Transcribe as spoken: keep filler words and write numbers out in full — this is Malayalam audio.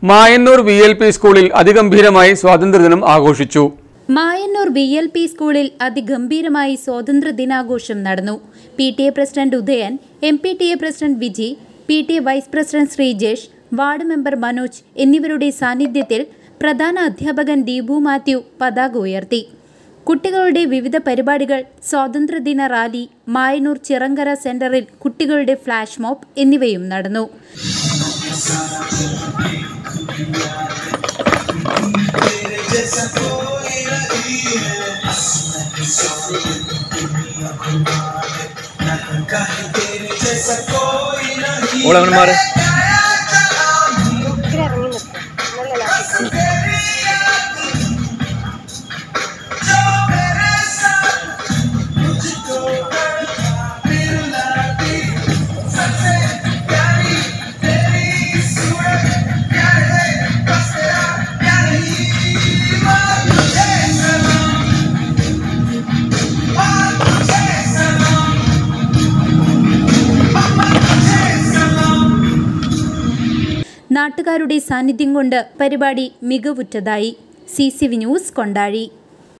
മായന്നൂർ വി എൽ പി സ്കൂളിൽ അതിഗംഭീരമായി സ്വാതന്ത്ര്യദിനം ആഘോഷിച്ചു. മായന്നൂർ വി എൽ പി സ്കൂളിൽ അതിഗംഭീരമായി സ്വാതന്ത്ര്യ ദിനാഘോഷം നടന്നു. P T A president Udayan, M P T A president Viji, P T A vice president Sreejesh, ward member Manoj എന്നിവരുടെ സാന്നിധ്യത്തിൽ പ്രധാന അധ്യാപകൻ ദീപു മാത്യു പതാക ഉയർത്തി. കുട്ടികളുടെ വിവിധ പരിപാടികൾ, സ്വാതന്ത്ര്യദിന റാലി, മായന്നൂർ ചിറങ്കര സെന്ററിൽ കുട്ടികളുടെ ഫ്ലാഷ് മോബ് എന്നിവയും നടന്നു. നാട്ടുകാരുടെ സാന്നിധ്യം കൊണ്ട് പരിപാടി മികവുറ്റതായി. C C V news Kondazhy.